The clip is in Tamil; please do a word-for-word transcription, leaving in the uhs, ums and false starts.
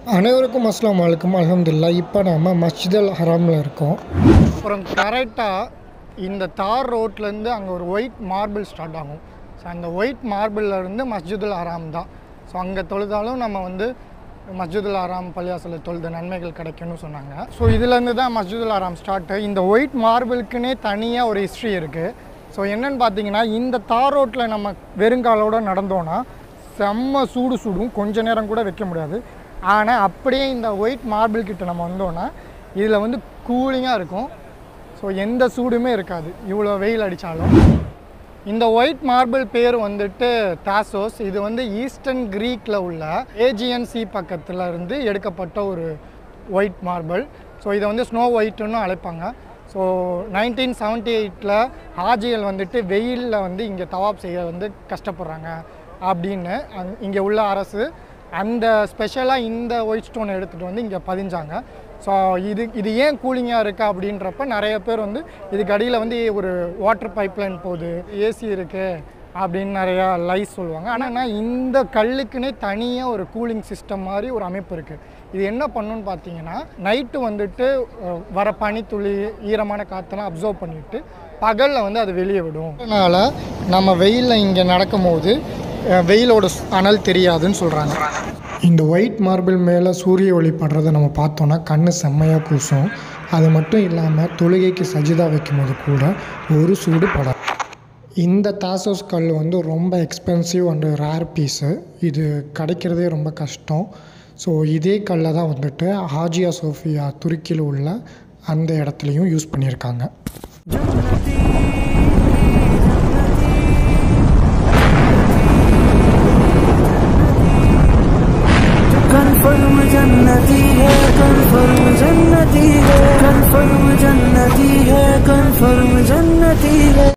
அனைவருக்கும் அஸ்ஸலாமு அலைக்கும் அல்ஹம்துலில்லாஹ். இப்போ நம்ம மஸ்ஜித் அல் ஹராமில் இருக்கோம். அப்புறம் கரெக்டாக இந்த தார் ரோட்லேருந்து அங்கே ஒரு ஒயிட் மார்பிள் ஸ்டார்ட் ஆகும். ஸோ அந்த ஒயிட் மார்பிள்லேருந்து மஸ்ஜித் அல் ஹராம் தான். ஸோ அங்கே தொழுதாலும் நம்ம வந்து மஸ்ஜித் அல் ஹராம் பள்ளியாசலில் தொழுத நன்மைகள் கிடைக்கும்னு சொன்னாங்க. ஸோ இதுலேருந்து தான் மஸ்ஜித் அல் ஹராம் ஸ்டார்ட்டு. இந்த ஒயிட் மார்பிளுக்குன்னே தனியாக ஒரு ஹிஸ்ட்ரி இருக்குது. ஸோ என்னென்னு பார்த்தீங்கன்னா, இந்த தார் ரோட்டில் நம்ம வெறுங்காலோடு நடந்தோன்னா செம்ம சூடு சூடும், கொஞ்ச நேரம் கூட வைக்க முடியாது. ஆனால் அப்படியே இந்த ஒயிட் மார்பிள் கிட்ட நம்ம வந்தோன்னா இதில் வந்து கூலிங்காக இருக்கும். ஸோ எந்த சூடுமே இருக்காது இவ்வளோ வெயில் அடித்தாலும். இந்த ஒயிட் மார்பிள் பேர் வந்துட்டு தாசோஸ். இது வந்து ஈஸ்டர்ன் க்ரீக்கில் உள்ள ஏஜியன் சி பக்கத்தில் இருந்து எடுக்கப்பட்ட ஒரு ஒயிட் மார்பிள். ஸோ இதை வந்து ஸ்னோ ஒயிட்டுன்னு அழைப்பாங்க. ஸோ நைன்டீன் செவன்ட்டி எயிட்டில் ஹாஜிகள் வந்துட்டு வெயிலில் வந்து இங்கே தவாப் செய்ய வந்து கஷ்டப்படுறாங்க அப்படின்னு அங் இங்கே உள்ள அரசு அந்த ஸ்பெஷலாக இந்த ஒயிட் ஸ்டோனை எடுத்துகிட்டு வந்து இங்கே பதிஞ்சாங்க. ஸோ இது இது ஏன் கூலிங்காக இருக்கா அப்படின்றப்ப நிறைய பேர் வந்து இதுக்கு அடியில் வந்து ஒரு வாட்டர் பைப்லைன் போகுது, ஏசி இருக்குது அப்படின்னு நிறையா லைஸ் சொல்லுவாங்க. ஆனால் இந்த கல்லுக்குன்னே தனியாக ஒரு கூலிங் சிஸ்டம் மாதிரி ஒரு அமைப்பு இருக்குது. இது என்ன பண்ணுன்னு பார்த்தீங்கன்னா, நைட்டு வந்துட்டு வர பனித்துளி ஈரமான காற்றெல்லாம் அப்சர்வ் பண்ணிவிட்டு பகலில் வந்து அது வெளியே விடும். அதனால் நம்ம வெயிலில் இங்கே நடக்கும் போது வெயிலோட அனல் தெரியாதுன்னு சொல்கிறாங்க. இந்த ஒயிட் மார்பிள் மேலே சூரிய ஒளி படுறதை நம்ம பார்த்தோன்னா கண்ணு செம்மையாக கூசும். அது மட்டும் இல்லாமல் தொழுகைக்கு சஜிதா வைக்கும்போது கூட ஒரு சூடு படாது. இந்த தாசோஸ் கல் வந்து ரொம்ப எக்ஸ்பென்சிவ் அண்டு ரேர் பீஸு. இது கிடைக்கிறதே ரொம்ப கஷ்டம். ஸோ இதே கல்லை தான் வந்துட்டு ஹாஜியா சோஃபியா துருக்கியில் உள்ள அந்த இடத்துலையும் யூஸ் பண்ணியிருக்காங்க. कन्फर्म जन्नती है, कन्फर्म जन्नती है, कन्फर्म जन्नती है, कन्फर्म जन्नती है।